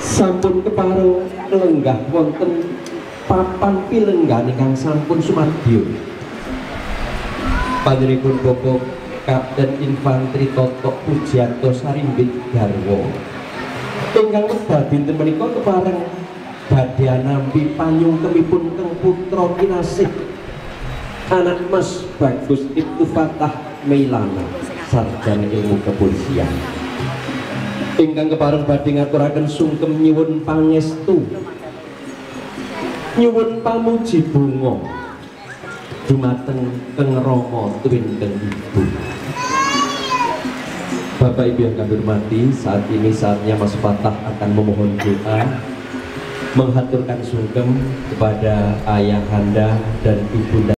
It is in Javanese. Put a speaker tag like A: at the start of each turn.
A: sampun kepareng lenggah wonten papan pilenggan ingkang sampun sumadyo. Panjenenganipun Bapak Kapten Infanteri Toto Pujiyanto Sarimbit Garwa ingkang wekdal dinten menika kepareng badhe nampi panyungkemipun Kang putra kinasih anak Mas Bagus Ibtu Fatah Mailana sarjana ilmu kepolisian ingkang kepareng badhe ngaturaken sungkem nyuwun pangestu nyuwun pamuji bunga dumateng Kang Rama tuwinten Ibu. Bapak Ibu yang kami hormati, saat ini saatnya Mas Fatah akan memohon doa menghaturkan sungkem kepada ayahanda dan ibunda